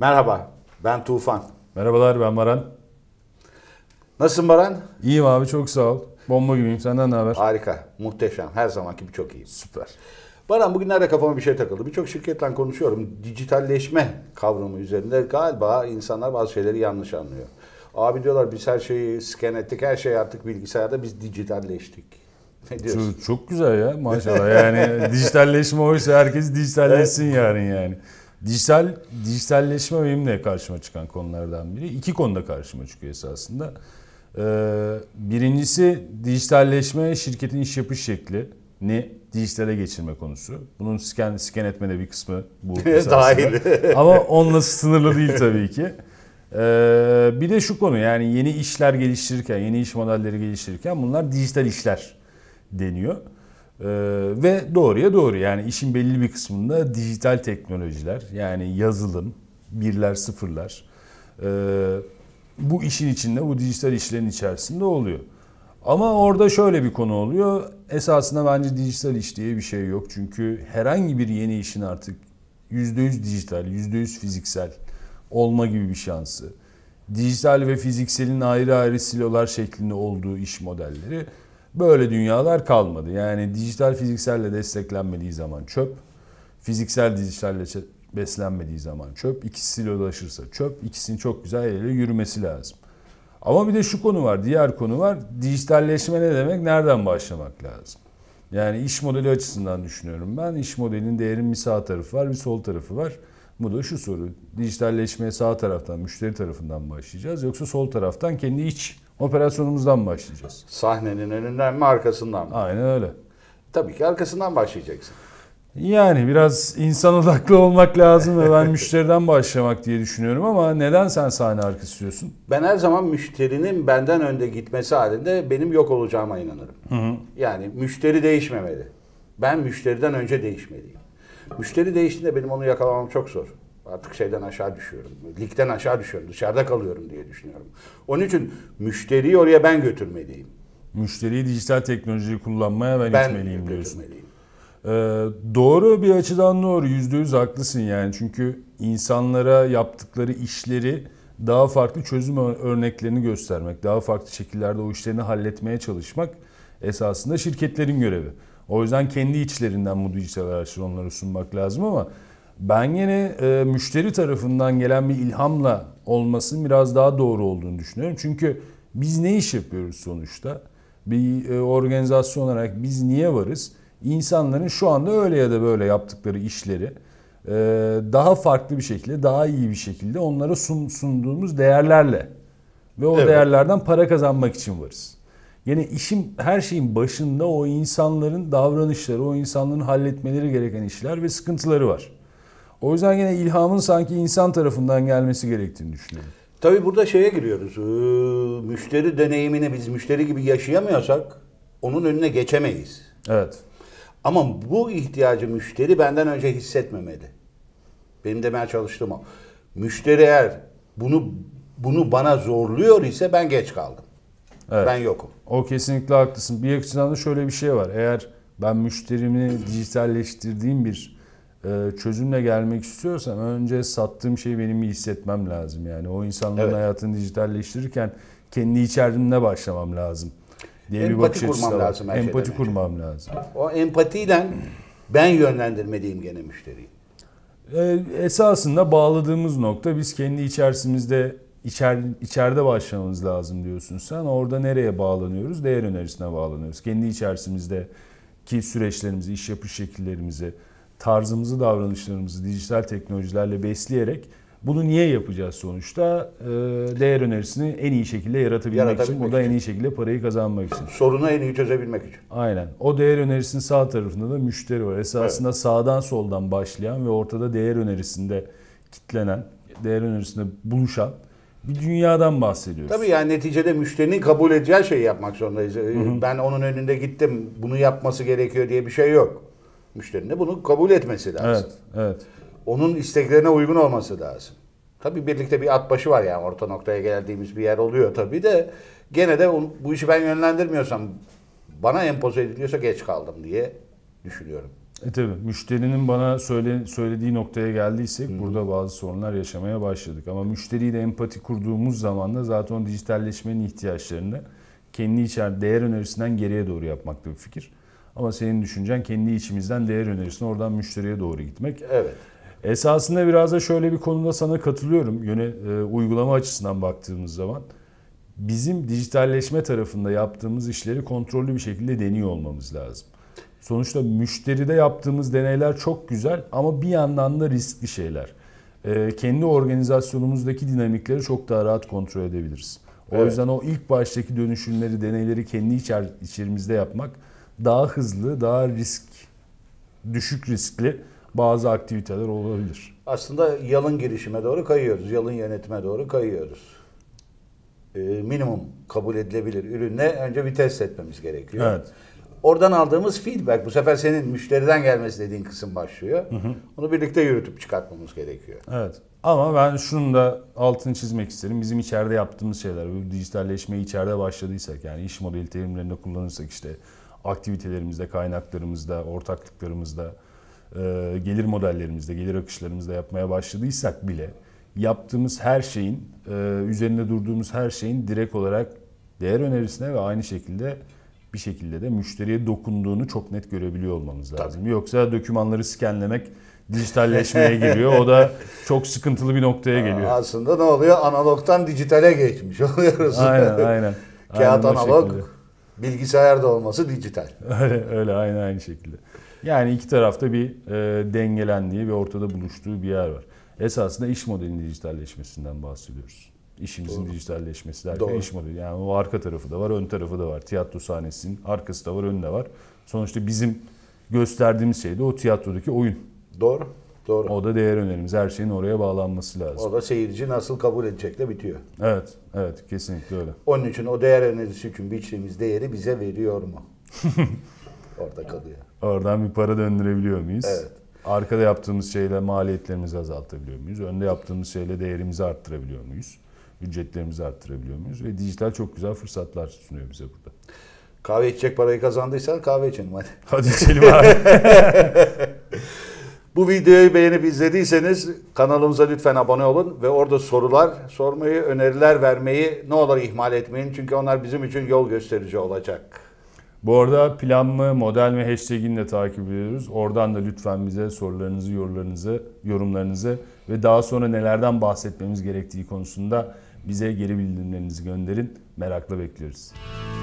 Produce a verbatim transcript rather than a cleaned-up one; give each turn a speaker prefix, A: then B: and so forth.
A: Merhaba, ben Tufan.
B: Merhabalar, ben Baran.
A: Nasılsın Baran?
B: İyiyim abi, çok sağ ol. Bomba gibiyim. Senden ne haber?
A: Harika, muhteşem. Her zamanki gibi çok iyiyim.
B: Süper.
A: Baran, bugünlerde kafama bir şey takıldı. Birçok şirketle konuşuyorum. Dijitalleşme kavramı üzerinde galiba insanlar bazı şeyleri yanlış anlıyor. Abi diyorlar biz her şeyi scan ettik, her şey artık bilgisayarda, biz dijitalleştik. Ne diyorsun?
B: Çok, çok güzel ya maşallah. Yani dijitalleşme oysa herkes dijitalleşsin evet. yarın yani. Dijital dijitalleşme benim de karşıma çıkan konulardan biri. İki konuda karşıma çıkıyor esasında. Ee, birincisi dijitalleşme, şirketin iş yapış şeklini dijitale geçirme konusu. Bunun scan, scan etmede bir kısmı bu
A: Dahil.
B: Ama onunla sınırlı değil tabii ki. Ee, bir de şu konu, yani yeni işler geliştirirken, yeni iş modelleri geliştirirken bunlar dijital işler deniyor. Ee, ve doğruya doğru, yani işin belli bir kısmında dijital teknolojiler, yani yazılım, birler sıfırlar e, bu işin içinde, bu dijital işlerin içerisinde oluyor. Ama orada şöyle bir konu oluyor. Esasında bence dijital iş diye bir şey yok. Çünkü herhangi bir yeni işin artık yüzde yüz dijital, yüzde yüz fiziksel olma gibi bir şansı, dijital ve fizikselin ayrı ayrı silolar şeklinde olduğu iş modelleri, böyle dünyalar kalmadı. Yani dijital fizikselle desteklenmediği zaman çöp, fiziksel dijitalle beslenmediği zaman çöp, ikisi silolaşırsa çöp, ikisinin çok güzel el ele yürümesi lazım. Ama bir de şu konu var, diğer konu var. Dijitalleşme ne demek? Nereden başlamak lazım? Yani iş modeli açısından düşünüyorum ben. İş modelinin değerinin bir sağ tarafı var, bir sol tarafı var. Bu da şu soru: dijitalleşmeye sağ taraftan, müşteri tarafından başlayacağız, yoksa sol taraftan kendi iç operasyonumuzdan başlayacağız?
A: Sahnenin önünden mi, arkasından mı?
B: Aynen öyle.
A: Tabii ki arkasından başlayacaksın.
B: Yani biraz insan odaklı olmak lazım ve ben müşteriden başlamak diye düşünüyorum, ama neden sen sahne arkası istiyorsun?
A: Ben her zaman müşterinin benden önde gitmesi halinde benim yok olacağıma inanırım. Hı hı. Yani müşteri değişmemeli. Ben müşteriden önce değişmeliyim. Müşteri değiştiğinde benim onu yakalamam çok zor. Artık şeyden aşağı düşüyorum. Ligden aşağı düşüyorum. Dışarıda kalıyorum diye düşünüyorum. Onun için müşteriyi oraya ben götürmeliyim.
B: Müşteriyi dijital teknolojiyi kullanmaya ben,
A: ben
B: itmeliyim diyorsun.
A: götürmeliyim.
B: Ee, doğru, bir açıdan doğru. Yüzde yüz haklısın yani. Çünkü insanlara yaptıkları işleri daha farklı çözüm örneklerini göstermek, daha farklı şekillerde o işlerini halletmeye çalışmak esasında şirketlerin görevi. O yüzden kendi içlerinden bu dijital araçları onlara sunmak lazım, ama ben yine e, müşteri tarafından gelen bir ilhamla olmasının biraz daha doğru olduğunu düşünüyorum. Çünkü biz ne iş yapıyoruz sonuçta? Bir e, organizasyon olarak biz niye varız? İnsanların şu anda öyle ya da böyle yaptıkları işleri e, daha farklı bir şekilde, daha iyi bir şekilde onlara sun, sunduğumuz değerlerle ve o evet. değerlerden para kazanmak için varız. Yine işin, her şeyin başında o insanların davranışları, o insanların halletmeleri gereken işler ve sıkıntıları var. O yüzden yine ilhamın sanki insan tarafından gelmesi gerektiğini düşünüyorum.
A: Tabii burada şeye giriyoruz. Ee, müşteri deneyimini biz müşteri gibi yaşayamıyorsak onun önüne geçemeyiz.
B: Evet.
A: Ama bu ihtiyacı müşteri benden önce hissetmemeli. Benim demeye çalıştığım o. Müşteri eğer bunu bunu bana zorluyor ise ben geç kaldım. Evet. Ben yokum.
B: O kesinlikle haklısın. Bir açıdan da şöyle bir şey var. Eğer ben müşterimi dijitalleştirdiğim bir e, çözümle gelmek istiyorsam önce sattığım şeyi benim bir hissetmem lazım. Yani o insanların evet. hayatını dijitalleştirirken kendi içerimde başlamam lazım diye
A: empati
B: bir bakış açısı
A: kurmam
B: var.
A: lazım.
B: Empati kurmam lazım.
A: O empatiyle ben yönlendirmeliyim gene müşteriyi.
B: E, esasında bağladığımız nokta, biz kendi içerisimizde İçer, içeride başlamamız lazım diyorsun sen. Orada nereye bağlanıyoruz? Değer önerisine bağlanıyoruz. Kendi içerisimizdeki süreçlerimizi, iş yapış şekillerimizi, tarzımızı, davranışlarımızı dijital teknolojilerle besleyerek bunu niye yapacağız sonuçta? Ee, değer önerisini en iyi şekilde yaratabilmek, yaratabilmek için, o da en iyi şekilde parayı kazanmak için.
A: Sorunu en iyi çözebilmek için.
B: Aynen. O değer önerisinin sağ tarafında da müşteri var. Esasında evet. sağdan soldan başlayan ve ortada değer önerisinde kitlenen, değer önerisinde buluşan bir dünyadan bahsediyoruz.
A: Tabii yani neticede müşterinin kabul edeceği şeyi yapmak zorundayız. Hı hı. Ben onun önünde gittim, bunu yapması gerekiyor diye bir şey yok. Müşterinin de bunu kabul etmesi lazım.
B: Evet, evet.
A: Onun isteklerine uygun olması lazım. Tabii birlikte bir at başı var yani, orta noktaya geldiğimiz bir yer oluyor tabii de gene de bu işi ben yönlendirmiyorsam, bana empoze ediliyorsa geç kaldım diye düşünüyorum.
B: E tabii müşterinin bana söyle, söylediği noktaya geldiysek Hı. burada bazı sorunlar yaşamaya başladık. Ama müşteriyle empati kurduğumuz zaman da zaten o dijitalleşmenin ihtiyaçlarını kendi içer değer önerisinden geriye doğru yapmakta bir fikir. Ama senin düşüncen kendi içimizden değer önerisine oradan müşteriye doğru gitmek.
A: Evet.
B: Esasında biraz da şöyle bir konuda sana katılıyorum. Yöne, e, uygulama açısından baktığımız zaman bizim dijitalleşme tarafında yaptığımız işleri kontrollü bir şekilde deniyor olmamız lazım. Sonuçta müşteride yaptığımız deneyler çok güzel ama bir yandan da riskli şeyler. E, kendi organizasyonumuzdaki dinamikleri çok daha rahat kontrol edebiliriz. O evet. yüzden o ilk baştaki dönüşümleri, deneyleri kendi içer, içerimizde yapmak daha hızlı, daha risk, düşük riskli bazı aktiviteler olabilir.
A: Aslında yalın girişime doğru kayıyoruz, yalın yönetime doğru kayıyoruz. Ee, minimum kabul edilebilir ürünle önce bir test etmemiz gerekiyor.
B: Evet.
A: Oradan aldığımız feedback, bu sefer senin müşteriden gelmesi dediğin kısım başlıyor. Hı hı. Onu birlikte yürütüp çıkartmamız gerekiyor.
B: Evet. Ama ben şunu da altını çizmek isterim. Bizim içeride yaptığımız şeyler, bu dijitalleşmeyi içeride başladıysak, yani iş modeli terimlerinde kullanırsak işte aktivitelerimizde, kaynaklarımızda, ortaklıklarımızda, gelir modellerimizde, gelir akışlarımızda yapmaya başladıysak bile yaptığımız her şeyin, üzerinde durduğumuz her şeyin direkt olarak değer önerisine ve aynı şekilde bir şekilde de müşteriye dokunduğunu çok net görebiliyor olmamız lazım. Tabii. Yoksa dokümanları skenlemek dijitalleşmeye giriyor. O da çok sıkıntılı bir noktaya geliyor.
A: Aslında ne oluyor? Analogtan dijitale geçmiş oluyoruz.
B: Aynen, aynen.
A: Kağıt aynen analog, bilgisayarda olması dijital.
B: Öyle, öyle aynen aynı şekilde. Yani iki tarafta bir e, dengelendiği ve ortada buluştuğu bir yer var. Esasında iş modelinin dijitalleşmesinden bahsediyoruz. İşimizin Doğru. dijitalleşmesi derken Doğru. iş modeli. Yani o arka tarafı da var, ön tarafı da var. Tiyatro sahnesinin arkası da var, önü de var. Sonuçta bizim gösterdiğimiz şey de o tiyatrodaki oyun.
A: Doğru. Doğru.
B: O da değer önerimiz. Her şeyin oraya bağlanması lazım.
A: O da seyirci nasıl kabul edecekle bitiyor.
B: Evet, evet kesinlikle öyle.
A: Onun için o değer önerisi için biçtiğimiz değeri bize veriyor mu? Orada kalıyor.
B: Oradan bir para döndürebiliyor muyuz?
A: Evet.
B: Arkada yaptığımız şeyle maliyetlerimizi azaltabiliyor muyuz? Önde yaptığımız şeyle değerimizi arttırabiliyor muyuz? Ücretlerimizi arttırabiliyor muyuz? Ve dijital çok güzel fırsatlar sunuyor bize burada.
A: Kahve içecek parayı kazandıysan kahve içelim hadi.
B: Hadi içelim abi.
A: Bu videoyu beğenip izlediyseniz kanalımıza lütfen abone olun ve orada sorular sormayı, öneriler vermeyi ne olur ihmal etmeyin. Çünkü onlar bizim için yol gösterici olacak.
B: Bu arada plan mı, model mi hashtag'ini de takip ediyoruz. Oradan da lütfen bize sorularınızı, yorumlarınızı, yorumlarınızı ve daha sonra nelerden bahsetmemiz gerektiği konusunda bize geri bildirimlerinizi gönderin. Merakla bekliyoruz.